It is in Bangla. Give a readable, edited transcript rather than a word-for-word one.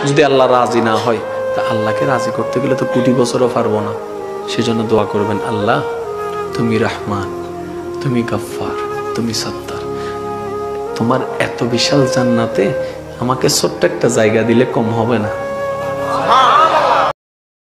যদি আল্লাহ রাজি না হয়, তা আল্লাহকে রাজি করতে গেলে তো কোটি বছরও পারবো না। সেজন্য দোয়া করবেন, আল্লাহ তুমি রহমান, তুমি গফফার, তুমি সত্তার, তোমার এত বিশাল জান্নাতে আমাকে ছোট্ট একটা জায়গা দিলে কম হবে না।